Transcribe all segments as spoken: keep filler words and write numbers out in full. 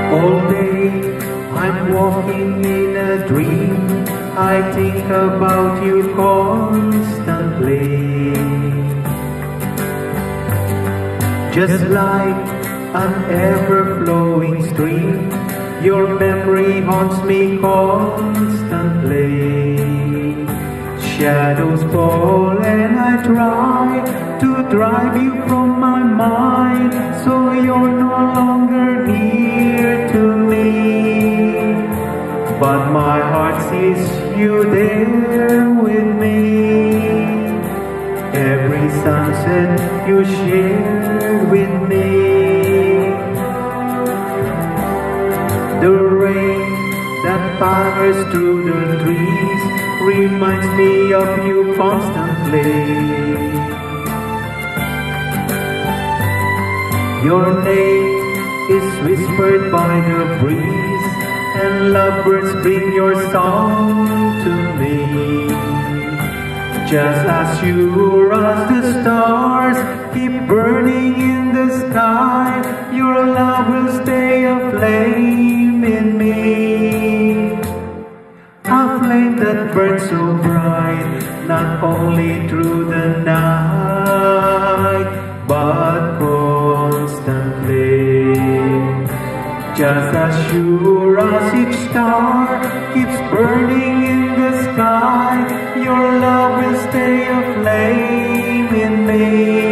All day I'm walking in a dream, I think about you constantly. Just like an ever-flowing stream, your memory haunts me constantly. Shadows fall and I try to drive you from my mind, so you're no longer near to me. But my heart sees you there with me. Every sunset you share with me. The rain that patters through the trees reminds me of you constantly. Your name is whispered by the breeze, and lovebirds bring your song to me. Just as sure as the stars keep burning in the sky, your love will stay aflame in me. A flame that burns so bright, not only through the night, but constantly. Just as sure as each star keeps burning in the sky, your love will stay aflame in me.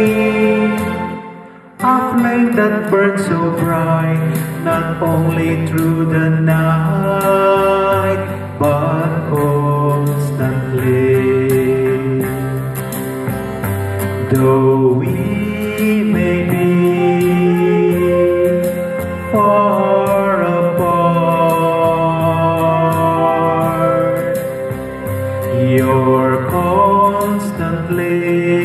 A flame that burns so bright, not only through the night, but constantly. Though we may be far apart, you're constantly